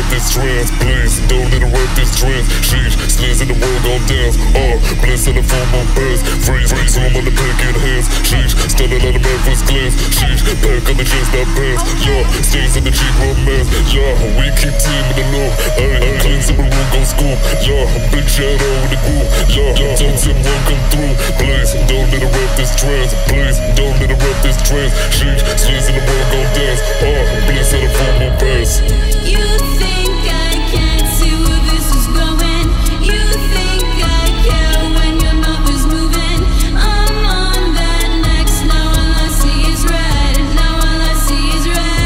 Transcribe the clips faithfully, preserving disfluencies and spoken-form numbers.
this trance, please. Don't interrupt this trance. Sheesh, slits in the world gon' dance. Uh, bliss on the full moon pass. Freeze, freeze, room on the pack in hands. Sheesh, stunning on the man first class. Sheesh, pack on the chest, not pants. Yeah, stains in the cheek romance. Yeah, we keep team in the low. Ayy, clean some room gon' scoop. Yeah, big shadow in the group. Yeah, don't tip one come through. Please, don't interrupt this trance. Please, don't interrupt this trance. Sheesh, slits in the world gon' dance. Uh, bliss on the full moon pass. You think I can't see where this is going? You think I care when your mouth is moving? I'm on that next. Now all I see is red. Now all I see is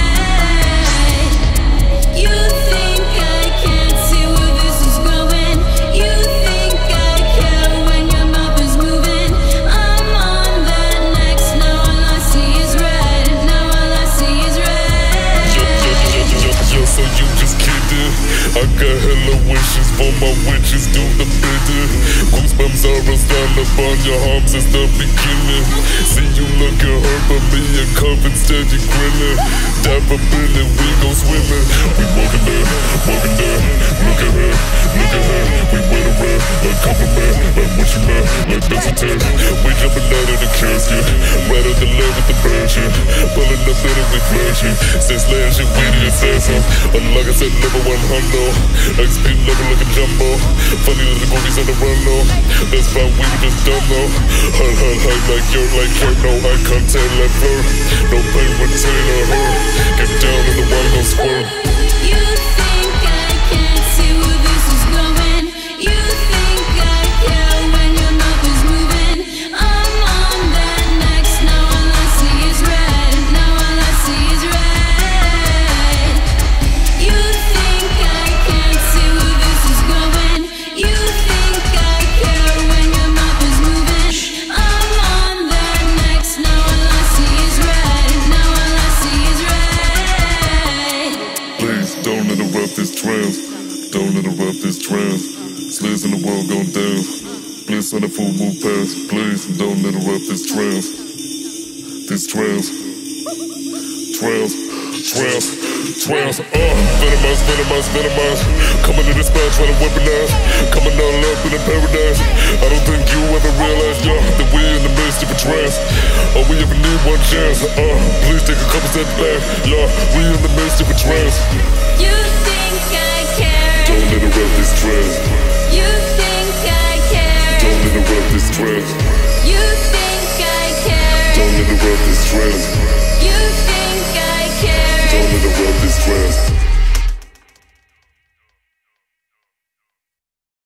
red. You think I can't see where this is going? You think I care when your mouth is moving? I'm on that next. Now all I see is red. Now all I see is red. Yo, so you just kidding? I got hella wishes for my witches, do the bidding. Goosebumps are a stand up on your arms since the beginning. See you looking hurt, but me and Cup instead you grinning. Dapper Billy, we go swimming. We walking there, walking there. Look at her, look at her. We wear the red, like compliment, like what you meant, like that's a test. We jumping out of the casket, right at the left with the branching. Pulling up in it, we flashing. Since last year, we the assassin. And like I said, never one hundo. X P level like a jumbo. Funny little goofies on the run low. That's fine, we were just dumb though. Hunt, hunt, hunt like you're like her. No eye contact like her. No pain retain or her. Get down and the wild gon' squirt. You think I can't see where this is going? You think I care when your mouth is moving? I'm on that next. Now all I see is red. Now all I see is red. You think I can't see where this is going? You think I care when your mouth is moving? I'm on that next. Now all I see is red. Now all I see is red. Please don't interrupt this trance. Don't interrupt this trance. Slits in the world gon' dance. Bliss on the full moon pass. Please don't interrupt this trance. This trance. Trance. Trance. Trance. Uh, venomous, venomous, venomous. Coming to this spot trying to weaponize. Coming all up in the paradise. I don't think you ever realized, yeah, that we in the midst of a trance. Oh, we ever need one chance. Uh, please take a couple steps back. Yeah, we in the midst of a trance. You think I care? Don't interrupt this trance. You think I care? Don't interrupt this trance. You think I care? Don't interrupt this trance.